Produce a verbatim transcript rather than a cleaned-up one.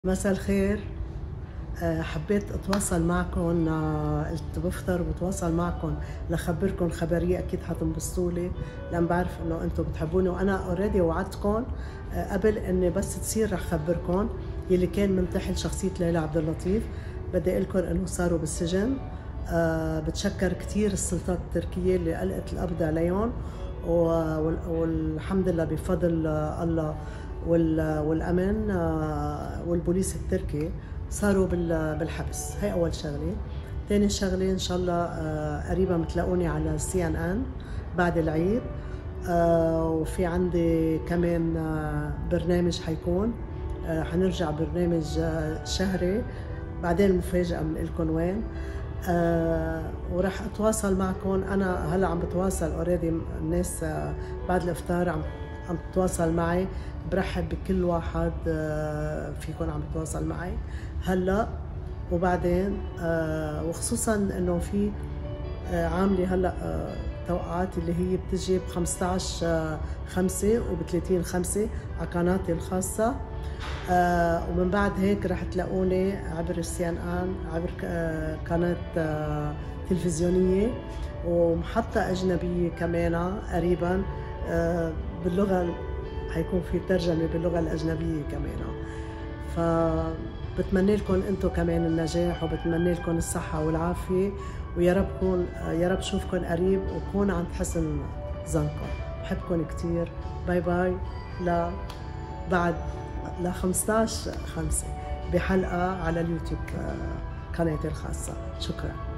مساء الخير. آه، حبيت اتواصل معكم. آه، قلت بفطر وبتواصل معكم لخبركم خبريه اكيد حتنبسطوا لي، لان بعرف انه انتم بتحبوني، وانا اوريدي وعدتكم آه، قبل اني بس تصير رح خبركم يلي كان منتحل شخصيه ليلى عبد اللطيف. بدي اقول لكم انه صاروا بالسجن. أه بتشكر كثير السلطات التركيه اللي ألقت القبض عليهم، والحمد لله بفضل الله والأمن والبوليس التركي صاروا بالحبس. هي أول شغلة. ثاني شغلة إن شاء الله قريبا بتلاقوني على سي ان ان بعد العيد، وفي عندي كمان برنامج حيكون، حنرجع برنامج شهري، بعدين المفاجأة من لكم وين. آه وراح اتواصل معكم. انا هلا عم بتواصل اوريدي، الناس آه بعد الافطار عم عم تتواصل معي. برحب بكل واحد آه فيكم عم يتواصل معي هلا وبعدين، آه وخصوصا انه في آه عامله هلا آه توقعات اللي هي بتجي ب خمسطعش خمسة وب ثلاثين خمسة على قناتي الخاصه. آه ومن بعد هيك رح تلاقوني عبر السي ان ان، عبر آه قناة آه تلفزيونية ومحطة أجنبية كمان قريبا آه باللغة، حيكون في ترجمة باللغة الأجنبية كمان. فبتمنى لكم أنتم كمان النجاح، وبتمنى لكم الصحة والعافية، ويا رب كون يا رب شوفكم قريب وكون عند حسن ظنكم. بحبكم كتير. باي باي. لا بعد ل خمسطعش خمسة بحلقة على اليوتيوب قناتي الخاصة. شكرا.